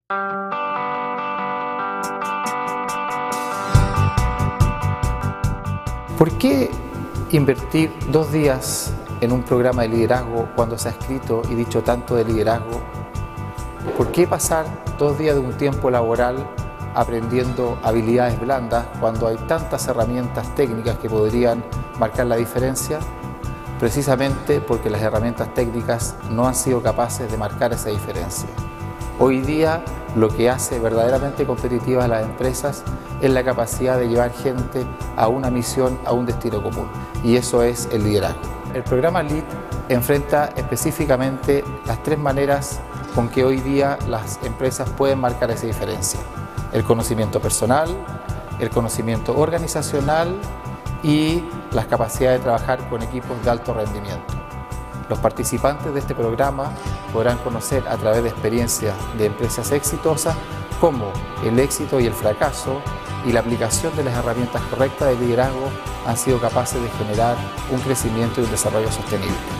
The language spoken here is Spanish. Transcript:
¿Por qué invertir 2 días en un programa de liderazgo cuando se ha escrito y dicho tanto de liderazgo? ¿Por qué pasar 2 días de un tiempo laboral aprendiendo habilidades blandas cuando hay tantas herramientas técnicas que podrían marcar la diferencia? Precisamente porque las herramientas técnicas no han sido capaces de marcar esa diferencia. Hoy día lo que hace verdaderamente competitivas a las empresas es la capacidad de llevar gente a una misión, a un destino común, y eso es el liderazgo. El programa LEAD enfrenta específicamente las 3 maneras con que hoy día las empresas pueden marcar esa diferencia: el conocimiento personal, el conocimiento organizacional y las capacidades de trabajar con equipos de alto rendimiento. Los participantes de este programa podrán conocer a través de experiencias de empresas exitosas cómo el éxito y el fracaso y la aplicación de las herramientas correctas de liderazgo han sido capaces de generar un crecimiento y un desarrollo sostenible.